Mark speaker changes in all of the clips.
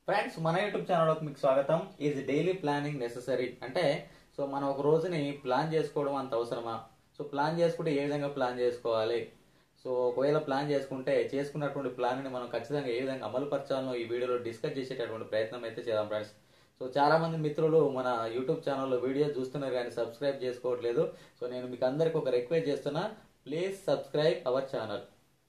Speaker 1: Friends మన YouTube ఛానల్లోకి మీకు స్వాగతం. ఈజ్ డైలీ ప్లానింగ్ నెససరీ అంటే మనం ఒక రోజుని ప్లాన్ చేసుకోవడం అంత అవసరమా? ప్లాన్ చేసుకుంటే ఏ విధంగా ప్లాన్ చేసుకోవాలి? ఒకవేళ ప్లాన్ చేసుకున్నటువంటి ప్లాన్ని మనం ఖచ్చితంగా ఏ విధంగా అమలు పరచాలో ఈ వీడియోలో డిస్కస్ చేసేటటువంటి ప్రయత్నం అయితే చేద్దాం ఫ్రెండ్స్. చాలా మంది మిత్రులు మన యూట్యూబ్ ఛానల్లో వీడియో చూస్తున్నారు కానీ సబ్స్క్రైబ్ చేసుకోవట్లేదు. నేను మీకు అందరికి ఒక రిక్వెస్ట్ చేస్తున్నా, please subscribe our channel.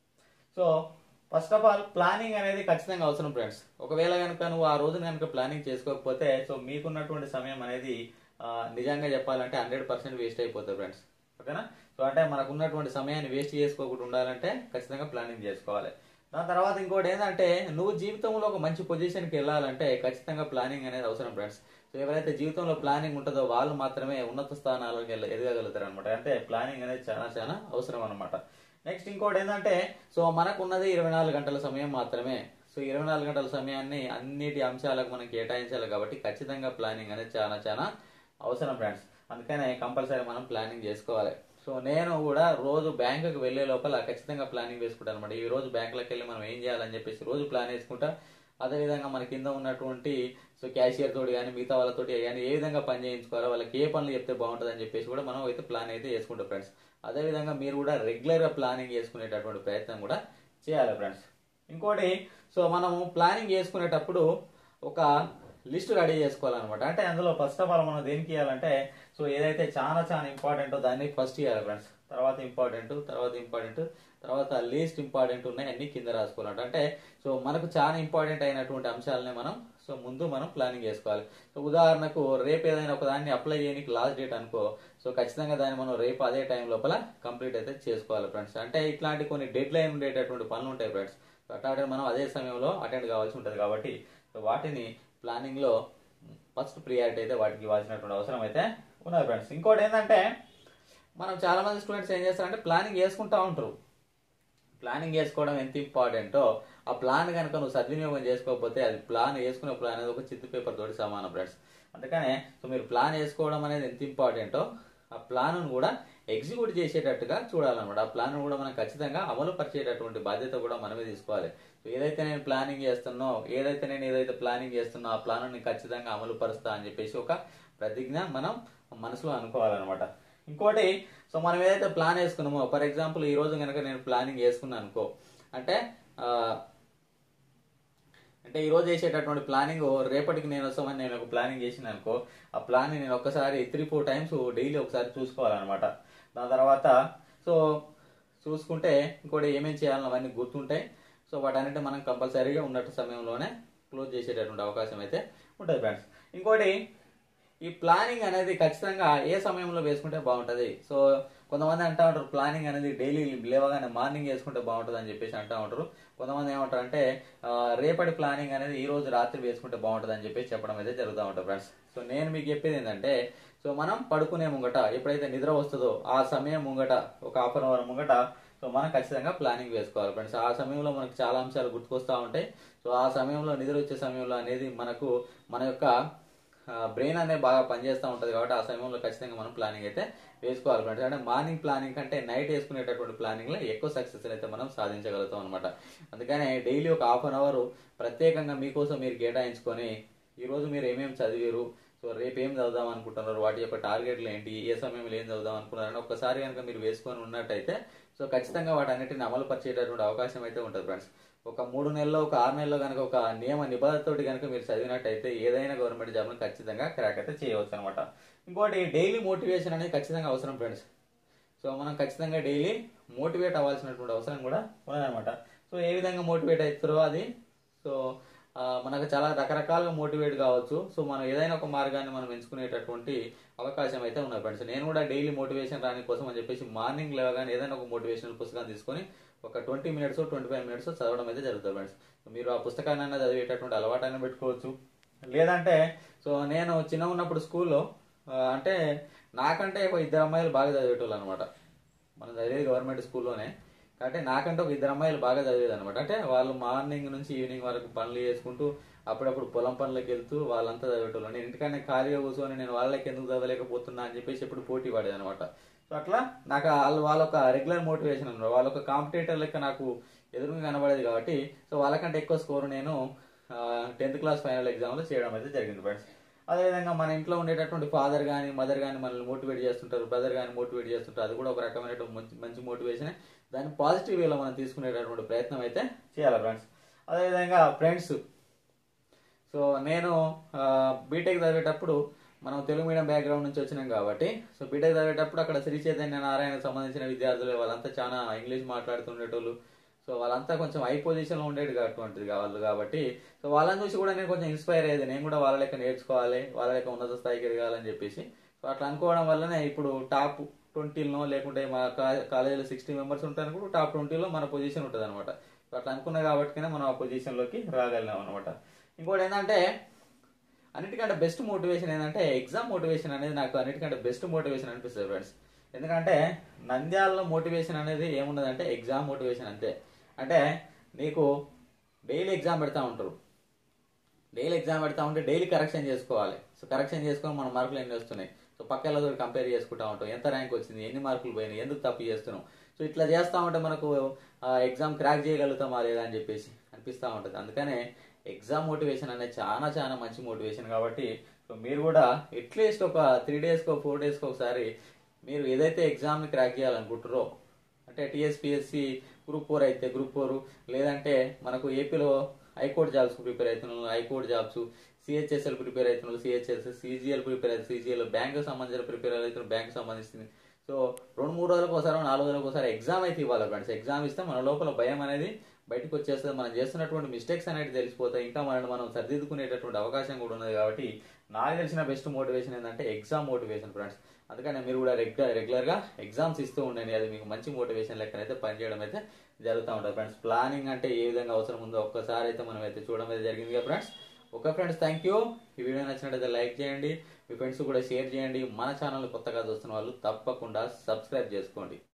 Speaker 1: First of all planning అనేది ఖచ్చితంగా అవసరం ఫ్రెండ్స్. ఒకవేళ కనుక నువ్వు ఆ రోజున కనుక ప్లానింగ్ చేసుకోకపోతే మీకున్నటువంటి సమయం అనేది నిజంగా చెప్పాలంటే 100% వేస్ట్ అయిపోతుంది ఫ్రెండ్స్. ఓకేనా? అంటే మనకు ఉన్నటువంటి సమయాన్ని వేస్ట్ చేసుకోకుండా ఉండాలంటే ఖచ్చితంగా ప్లానింగ్ చేసుకోవాలి. దాని తర్వాత ఇంకోటి ఏంటంటే నువ్వు జీవితంలో ఒక మంచి పొజిషన్కి వెళ్ళాలంటే ఖచ్చితంగా ప్లానింగ్ అనేది అవసరం ఫ్రెండ్స్. ఎవరైతే జీవితంలో ప్లానింగ్ ఉంటుందో వాళ్ళు మాత్రమే ఉన్నత స్థానాలకు ఎదగలుగుతారు అనమాట. అంటే ప్లానింగ్ అనేది చాలా చాలా అవసరం అనమాట. నెక్స్ట్ ఇంకోటి ఏంటంటే మనకు ఉన్నది 24 గంటల సమయం మాత్రమే. 24 గంటల సమయాన్ని అన్నిటి అంశాలకు మనం కేటాయించాలి కాబట్టి ఖచ్చితంగా ప్లానింగ్ అనేది చాలా చాలా అవసరం ఫ్రెండ్స్. అందుకనే కంపల్సరీ మనం ప్లానింగ్ చేసుకోవాలి. నేను కూడా రోజు బ్యాంకుకి వెళ్లే లోపల ఖచ్చితంగా ప్లానింగ్ వేసుకుంటాను అనమాట. ఈ రోజు బ్యాంకులకు వెళ్ళి మనం ఏం చేయాలని చెప్పేసి రోజు ప్లాన్ వేసుకుంటా. అదేవిధంగా మన కింద ఉన్నటువంటి క్యాషియర్ తోటి కానీ మిగతా వాళ్ళతోటి కానీ ఏ విధంగా పని చేయించుకోవాలో, వాళ్ళకి ఏ పనులు చెప్తే బాగుంటుంది అని చెప్పేసి కూడా మనం అయితే ప్లాన్ అయితే వేసుకుంటాం ఫ్రెండ్స్. అదేవిధంగా మీరు కూడా రెగ్యులర్గా ప్లానింగ్ చేసుకునేటటువంటి ప్రయత్నం కూడా చేయాలి ఫ్రెండ్స్. ఇంకోటి మనము ప్లానింగ్ చేసుకునేటప్పుడు ఒక లిస్ట్ రెడీ చేసుకోవాలన్నమాట. అంటే అందులో ఫస్ట్ ఆఫ్ ఆల్ మనం దేనికి ఇవ్వాలంటే ఏదైతే చాలా చాలా ఇంపార్టెంటో దాన్ని ఫస్ట్ ఇవ్వాలి ఫ్రెండ్స్. తర్వాత ఇంపార్టెంట్, తర్వాత లీస్ట్ ఇంపార్టెంట్ ఉన్నాయి అన్ని కింద రాసుకోవాలంట. అంటే మనకు చాలా ఇంపార్టెంట్ అయినటువంటి అంశాలని మనం ముందు మనం ప్లానింగ్ చేసుకోవాలి. ఉదాహరణకు రేపు ఏదైనా ఒక దాన్ని అప్లై చేయడానికి లాస్ట్ డేట్ అనుకో, ఖచ్చితంగా దాన్ని మనం రేపు అదే టైం లోపల కంప్లీట్ అయితే చేసుకోవాలి ఫ్రెండ్స్. అంటే ఇట్లాంటి కొన్ని డెడ్ లైన్ ఉండేటటువంటి పనులు ఉంటాయి ఫ్రెండ్స్. అట్లాంటి మనం అదే సమయంలో అటెండ్ కావాల్సి ఉంటుంది కాబట్టి వాటిని ప్లానింగ్ లో ఫస్ట్ ప్రియారిటీ అయితే వాటికి ఇవ్వాల్సినటువంటి అవసరం అయితే ఉన్నది ఫ్రెండ్స్. ఇంకోటి ఏంటంటే మనం చాలా మంది స్టూడెంట్స్ ఏం చేస్తారంటే ప్లానింగ్ చేసుకుంటా ఉంటారు. ప్లానింగ్ చేసుకోవడం ఎంత ఇంపార్టెంటో ఆ ప్లాన్ కనుక నువ్వు సద్వినియోగం చేసుకోకపోతే అది వేసుకునే ప్లాన్ అనేది ఒక చిత్తు పేపర్ తోటి సమానం ఫ్రెండ్స్. అందుకనే మీరు ప్లాన్ వేసుకోవడం అనేది ఎంత ఇంపార్టెంటో ఆ ప్లాన్ కూడా ఎగ్జిక్యూట్ చేసేటట్టుగా చూడాలన్నమాట. ఆ ప్లాన్ కూడా మనం ఖచ్చితంగా అమలు పరిచేటటువంటి బాధ్యత కూడా మనమే తీసుకోవాలి. ఏదైతే నేను ఏదైతే ప్లానింగ్ చేస్తున్నో ఆ ప్లాన్ ఖచ్చితంగా అమలు పరుస్తా అని చెప్పేసి ఒక ప్రతిజ్ఞ మనం మనసులో అనుకోవాలన్నమాట. ఇంకోటి మనం ఏదైతే ప్లాన్ వేసుకున్నామో, ఫర్ ఎగ్జాంపుల్ ఈ రోజు కనుక నేను ప్లానింగ్ వేసుకున్నాను అనుకో, అంటే ఈ రోజు చేసేటటువంటి ప్లానింగ్ రేపటికి నేను వస్తామని నేను ఒక ప్లానింగ్ చేసిన అనుకో, ఆ ప్లాన్ నేను ఒక్కసారి 3-4 టైమ్స్ డైలీ ఒకసారి చూసుకోవాలన్నమాట. దాని తర్వాత చూసుకుంటే ఇంకోటి ఏమేమి చేయాలని అవన్నీ గుర్తుంటాయి. వాటన్నిటి మనం కంపల్సరీగా ఉన్నట్టు సమయంలోనే క్లోజ్ చేసేటటువంటి అవకాశం అయితే ఉంటుంది ఫ్రెండ్స్. ఇంకోటి ఈ ప్లానింగ్ అనేది ఖచ్చితంగా ఏ సమయంలో వేసుకుంటే బాగుంటుంది. కొంతమంది అంటూ ఉంటారు ప్లానింగ్ అనేది డైలీ లేవగానే మార్నింగ్ వేసుకుంటే బాగుంటుంది అని చెప్పేసి అంటూ ఉంటారు. కొంతమంది ఏమంటారు అంటే రేపటి ప్లానింగ్ అనేది ఈ రోజు రాత్రి వేసుకుంటే బాగుంటుంది అని చెప్పేసి చెప్పడం అయితే జరుగుతూ ఉంటుంది ఫ్రెండ్స్. నేను మీకు చెప్పేది ఏంటంటే మనం పడుకునే ముంగట ఎప్పుడైతే నిద్ర వస్తుందో ఆ సమయం ముంగట ఒక 1/2 అవర్ ముంగట మనం ఖచ్చితంగా ప్లానింగ్ వేసుకోవాలి ఫ్రెండ్స్. ఆ సమయంలో మనకు చాలా అంశాలు గుర్తుకొస్తూ ఉంటాయి. ఆ సమయంలో నిద్ర వచ్చే సమయంలో అనేది మనకు మన యొక్క బ్రెయిన్ అనేది బాగా పనిచేస్తూ ఉంటుంది కాబట్టి ఆ సమయంలో ఖచ్చితంగా మనం ప్లానింగ్ అయితే వేసుకోవాలి ఫ్రెండ్స్. అంటే మార్నింగ్ ప్లానింగ్ కంటే నైట్ వేసుకునేటటువంటి ప్లానింగ్లో ఎక్కువ సక్సెస్ అయితే మనం సాధించగలుగుతాం అనమాట. అందుకనే డైలీ ఒక 1/2 అవర్ ప్రత్యేకంగా మీకోసం మీరు కేటాయించుకొని ఈరోజు మీరు ఏమేమి చదివారు, రేపు ఏం చదువుదాం అనుకుంటున్నారు, వాటి యొక్క టార్గెట్లు ఏంటి, ఏ సమయంలో ఏం చదువుదాం అనుకున్నారని ఒక్కసారి కనుక మీరు వేసుకొని ఉన్నట్టయితే ఖచ్చితంగా వాటన్నిటిని అమలు పరిచేటటువంటి అవకాశం అయితే ఉంటుంది ఫ్రెండ్స్. ఒక 3 నెలల్లో ఒక 6 నెలల్లో కనుక ఒక నియమ నిబంధనతోటి కనుక మీరు చదివినట్టయితే ఏదైనా గవర్నమెంట్ జాబ్ను ఖచ్చితంగా క్రాక్ అయితే చేయవచ్చు అనమాట. ఇంకోటి డైలీ మోటివేషన్ అనేది ఖచ్చితంగా అవసరం ఫ్రెండ్స్. మనం ఖచ్చితంగా డైలీ మోటివేట్ అవ్వాల్సినటువంటి అవసరం కూడా ఉన్నదనమాట. ఏ విధంగా మోటివేట్ అవుతారో అది మనకు చాలా రకరకాలుగా మోటివేట్ కావచ్చు. మనం ఏదైనా ఒక మార్గాన్ని మనం ఎంచుకునేటటువంటి అవకాశం అయితే ఉన్నది ఫ్రెండ్స్. నేను కూడా డైలీ మోటివేషన్ రాని కోసం అని చెప్పేసి మార్నింగ్ లేవగానే ఏదైనా ఒక మోటివేషనల్ పుస్తకాన్ని తీసుకొని ఒక 20 మినిట్స్ 25 మినిట్స్ చదవడం అయితే జరుగుతుంది ఫ్రెండ్స్. మీరు ఆ పుస్తకాన్ని అన్న చదివేటటువంటి అలవాటైనా పెట్టుకోవచ్చు. లేదంటే నేను చిన్న ఉన్నప్పుడు స్కూల్లో అంటే నాకంటే ఒక 2 అమ్మాయిలు బాగా చదివేటోళ్ళు అనమాట. మనం చదివేది గవర్నమెంట్ స్కూల్లోనే కాబట్టి నాకంటే ఒక 2 అమ్మాయిలు బాగా చదివేది అనమాట. అంటే వాళ్ళు మార్నింగ్ నుంచి ఈవినింగ్ వరకు పనులు చేసుకుంటూ అప్పుడప్పుడు పొలం పనులకు వెళ్తూ వాళ్ళంతా చదివేటోళ్ళు. నేను ఇంటికన్నా ఖాళీగా కూర్చొని నేను వాళ్ళకి ఎందుకు చదవలేకపోతున్నా అని చెప్పేసి ఎప్పుడు పోటీ పడేది అనమాట. అట్లా నాకు వాళ్ళొక రెగ్యులర్ మోటివేషన్ అనమాట. వాళ్ళొక కాంపిటేటర్ లెక్క నాకు ఎదురుగా కనబడేది కాబట్టి వాళ్ళకంటే ఎక్కువ స్కోర్ నేను 10th క్లాస్ ఫైనల్ ఎగ్జామ్లో చేయడం అయితే జరిగింది ఫ్రెండ్స్. అదేవిధంగా మన ఇంట్లో ఉండేటటువంటి ఫాదర్ కానీ మదర్ కానీ మనల్ని మోటివేట్ చేస్తుంటారు, బ్రదర్ కానీ మోటివేట్ చేస్తుంటారు. అది కూడా ఒక రకమైనటువంటి మంచి మోటివేషన్. దాన్ని పాజిటివ్ వేలో మనం తీసుకునేటటువంటి ప్రయత్నం అయితే చేయాలి ఫ్రెండ్స్. అదేవిధంగా ఫ్రెండ్స్, సో నేను బీటెక్ చదివేటప్పుడు మనం తెలుగు మీడియం బ్యాక్గ్రౌండ్ నుంచి వచ్చినాం కాబట్టి, సో బీటెక్ చదివేటప్పుడు అక్కడ శ్రీ చైతన్య నారాయణకు సంబంధించిన విద్యార్థులు వాళ్ళంతా చాలా ఇంగ్లీష్ మాట్లాడుతుండేటోళ్ళు. సో వాళ్ళంతా కొంచెం హై పొజిషన్లో ఉండేది వాళ్ళు కాబట్టి, సో వాళ్ళని చూసి కూడా నేను కొంచెం ఇన్స్పైర్ అయ్యేది. నేను కూడా వాళ్ళ లెక్క నేర్చుకోవాలి, వాళ్ళ లెక్క ఉన్నత స్థాయికి ఎదగాలని చెప్పేసి. సో అట్లా అనుకోవడం వల్లనే ఇప్పుడు టాప్ 20లో లేకుంటే మా కాలేజీలో 60 మెంబర్స్ ఉంటాను కూడా టాప్ 20లో మన పొజిషన్ ఉంటుంది అనమాట. సో అట్లా అనుకున్నా కాబట్టినే మనం ఆ పొజిషన్లోకి రాగలిగాం అనమాట. ఇంకోటి ఏంటంటే, అన్నిటికంటే బెస్ట్ మోటివేషన్ ఏంటంటే ఎగ్జామ్ మోటివేషన్ అనేది నాకు అన్నిటికంటే బెస్ట్ మోటివేషన్ అనిపిస్తుంది ఫ్రెండ్స్. ఎందుకంటే నంద్యాలలో మోటివేషన్ అనేది ఏమున్నదంటే ఎగ్జామ్ మోటివేషన్ అంతే. అంటే నీకు డైలీ ఎగ్జామ్ పెడతా ఉంటారు, డైలీ ఎగ్జామ్ పెడతా ఉంటే డైలీ కరెక్షన్ చేసుకోవాలి. సో కరెక్షన్ చేసుకొని మన మార్కులు ఎన్ని వస్తున్నాయి, సో పక్కలతో కంపేర్ చేసుకుంటా ఉంటాం, ఎంత ర్యాంక్ వచ్చింది, ఎన్ని మార్కులు పోయినాయి, ఎందుకు తప్పు చేస్తున్నాం. సో ఇట్లా చేస్తూ ఉంటే మనకు ఎగ్జామ్ క్రాక్ చేయగలుగుతామా లేదా అని చెప్పేసి అనిపిస్తూ ఉంటుంది. అందుకనే ఎగ్జామ్ మోటివేషన్ అనేది చాలా చాలా మంచి మోటివేషన్. కాబట్టి సో మీరు కూడా అట్లీస్ట్ ఒక 3 డేస్కో 4 డేస్కో ఒకసారి మీరు ఏదైతే ఎగ్జామ్ని క్రాక్ చేయాలనుకుంటారో, అంటే టీఎస్పీఎస్సి గ్రూప్ 4 అయితే గ్రూప్ 4, లేదంటే మనకు ఏపీలో హైకోర్టు జాబ్స్ ప్రిపేర్ అవుతున్నాం, హైకోర్టు జాబ్స్, సిహెచ్ఎస్ఎల్ ప్రిపేర్ అవుతున్నాం, సిహెచ్ఎస్, సిజిఎల్ ప్రిపేర్ అవుతుంది, సిజిఎల్ బ్యాంకు సంబంధించిన ప్రిపేర్ అవుతున్నాం, బ్యాంకు సంబంధించింది. సో 2-3 రోజులకు ఒకసారి 4 రోజులకు ఒకసారి ఎగ్జామ్ అయితే ఇవ్వాలి ఫ్రెండ్స్. ఎగ్జామ్ ఇస్తే మన లోపల భయం అనేది బయటకు వచ్చేస్తుంది, మనం చేస్తున్నటువంటి మిస్టేక్స్ అనేది తెలిసిపోతాయి, ఇంకా మనం సరిదిద్దుకునేటటువంటి అవకాశం కూడా ఉన్నది. కాబట్టి నాకు తెలిసిన బెస్ట్ మోటివేషన్ ఏంటంటే ఎగ్జామ్ మోటివేషన్ ఫ్రెండ్స్. అందుకని మీరు కూడా రెగ్యులర్గా ఎగ్జామ్స్ ఇస్తూ ఉండండి. అది మీకు మంచి మోటివేషన్ లెక్కనైతే పనిచేయడం అయితే జరుగుతూ ఉంటుంది ఫ్రెండ్స్. ప్లానింగ్ అంటే ఏ విధంగా అవసరం ఉందో ఒక్కసారి అయితే మనం అయితే చూడడం అయితే జరిగింది కదా friends. Okay friends, thank you. ఈ వీడియో నచ్చినట్లయితే లైక్ చేయండి, మీ ఫ్రెండ్స్ కూడా షేర్ చేయండి. మన ఛానల్ కొత్తగా చూస్తున్న వాళ్ళు తప్పకుండా సబ్స్క్రైబ్ చేసుకోండి.